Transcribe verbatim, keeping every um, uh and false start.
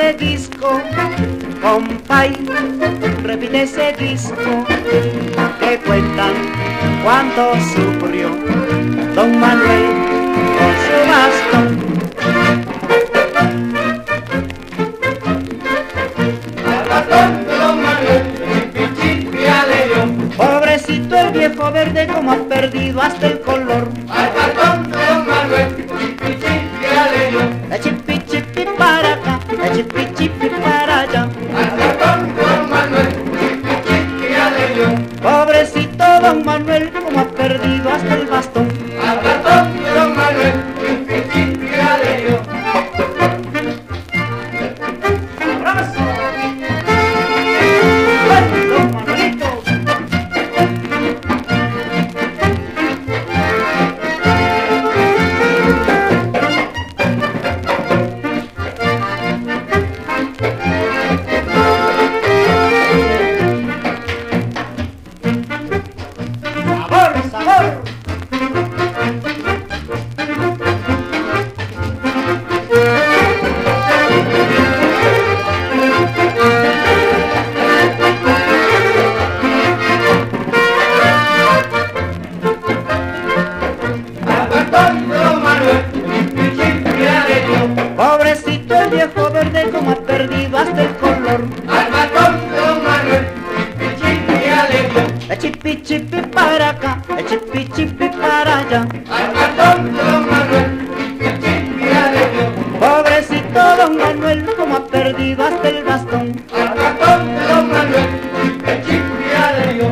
ese disco, compay, repite ese disco, que cuentan cuánto sufrió don Manuel con su bastón. Al bastón de don Manuel, chipi chipi aleyo. Pobrecito el viejo verde, como ha perdido hasta el color. Al bastón de don Manuel, chipi chipi aleyo. La chipi chipi para acá, la chipi chipi para allá. Al bastón de don Manuel, chipi chipi aleyo. Pobrecito don Manuel, como ha perdido hasta el bastón. Al bastón de don Manuel, chipi chipi aleyo. ¡Abrazo! ¡Ay, don Manuelito! ¡Sabor, sabor! Al bastón de don Manuel, chipi chipi aleyo. Pobrecito el viejo verde, como ha perdido hasta el color. Al bastón de don Manuel, chipi chipi aleyo. La chipi chipi para acá, la chipi chipi para allá. Al bastón de don Manuel, chipi chipi aleyo. Pobrecito don Manuel, como ha perdido hasta el bastón. Al bastón de don Manuel, chipi chipi aleyo.